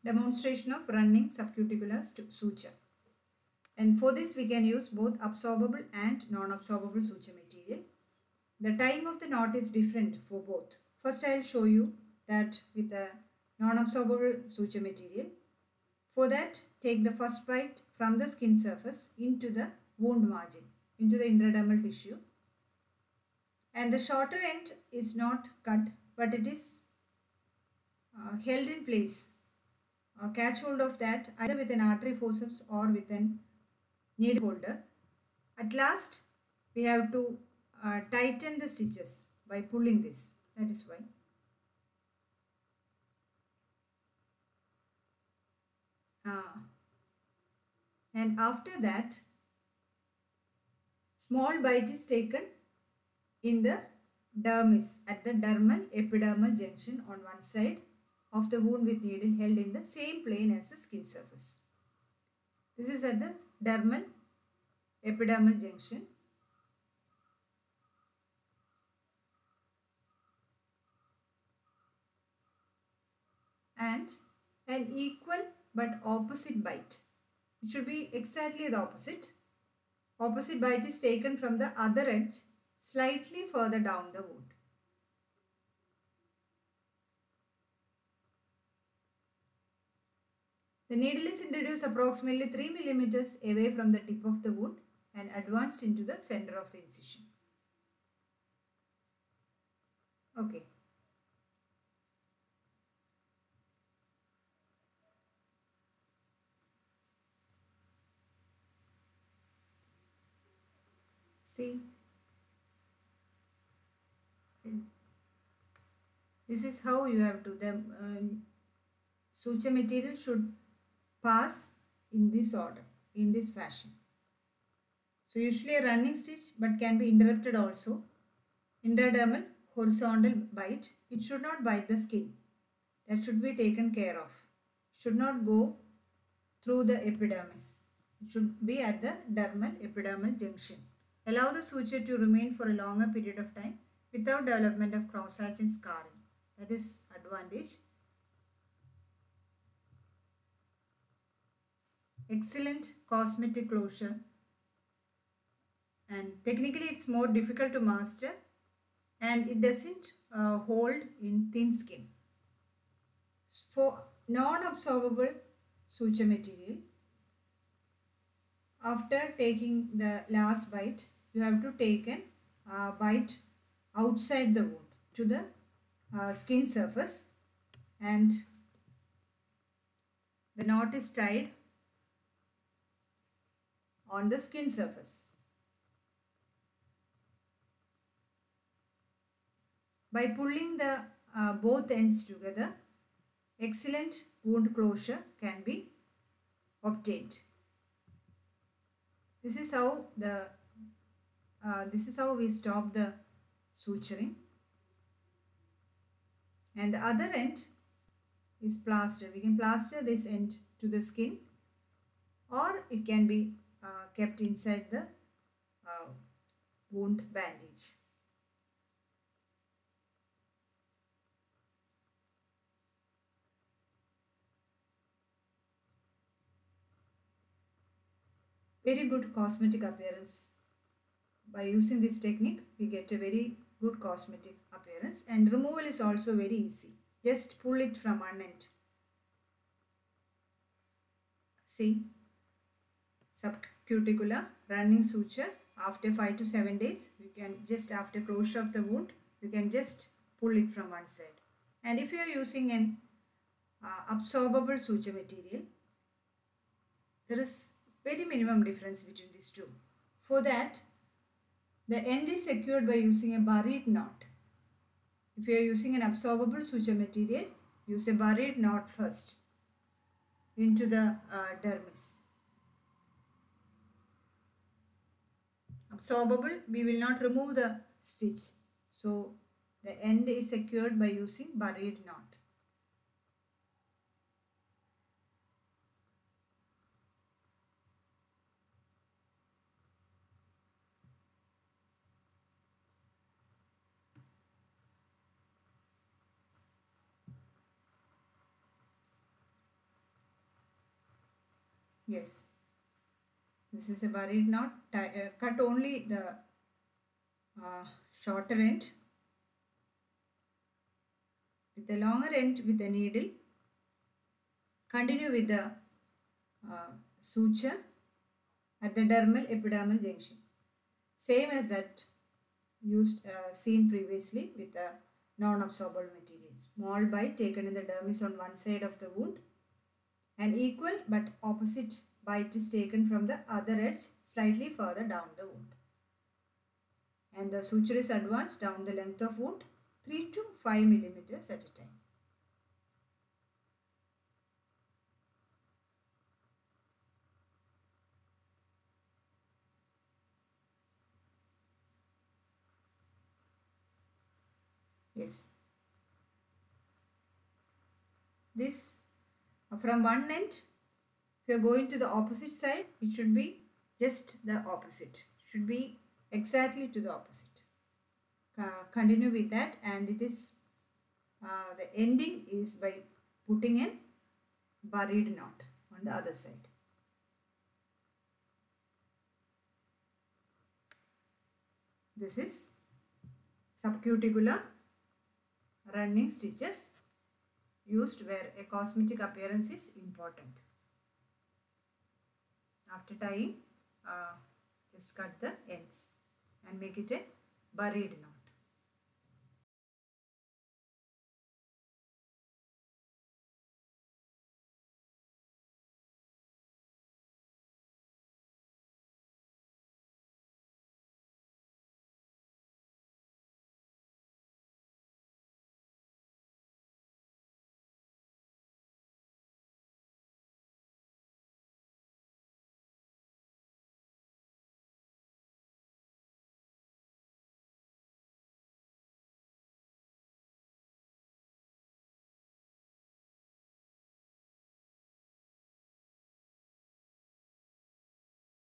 demonstration of running subcuticular suture. And for this we can use both absorbable and non-absorbable suture material. The tying of the knot is different for both. First I will show you that with a non-absorbable suture material. For that, take the first bite from the skin surface into the wound margin, into the intradermal tissue. And the shorter end is not cut, but it is held in place or catch hold of that either with an artery forceps or with an needle holder. At last, we have to tighten the stitches by pulling this. That is why. And after that, small bite is taken in the dermis at the dermal epidermal junction on one side of the wound with needle held in the same plane as the skin surface. This is at the dermal epidermal junction. And an equal but opposite bite. It should be exactly the opposite. Opposite bite is taken from the other edge slightly further down the wound. The needle is introduced approximately 3 millimeters away from the tip of the wound and advanced into the center of the incision. Okay. See, this is how you have to, the suture material should pass in this order, in this fashion. So usually a running stitch but can be interrupted also. Intradermal horizontal bite, it should not bite the skin. That should be taken care of. Should not go through the epidermis. It should be at the dermal epidermal junction. Allow the suture to remain for a longer period of time without development of cross-hatching scarring. That is advantage. Excellent cosmetic closure, and technically it's more difficult to master, and it doesn't hold in thin skin. For non-absorbable suture material, after taking the last bite, you have to take a bite outside the wound to the skin surface, and the knot is tied on the skin surface. By pulling the both ends together, excellent wound closure can be obtained. This is how we stop the suturing. And the other end is plaster. We can plaster this end to the skin, or it can be kept inside the wound bandage. Very good cosmetic appearance. By using this technique, we get a very good cosmetic appearance, and removal is also very easy. Just pull it from one end. See, subcuticular running suture. After 5 to 7 days, you can just, after closure of the wound, you can just pull it from one side. And if you are using an absorbable suture material, there is very minimum difference between these two. For that, the end is secured by using a buried knot. If you are using an absorbable suture material, use a buried knot first into the dermis. Absorbable, we will not remove the stitch. So the end is secured by using buried knot. Yes, this is a buried knot. Cut only the shorter end with the longer end with the needle. Continue with the suture at the dermal epidermal junction. Same as that seen previously with the non-absorbable material. Small bite taken in the dermis on one side of the wound. An equal but opposite bite is taken from the other edge slightly further down the wound. And the suture is advanced down the length of wound 3 to 5 millimeters at a time. Yes. This from one end, if you are going to the opposite side, it should be just the opposite. It should be exactly to the opposite. Continue with that, and it is the ending is by putting in buried knot on the other side. This is subcuticular running stitches used where a cosmetic appearance is important. After tying, just cut the ends and make it a buried knot.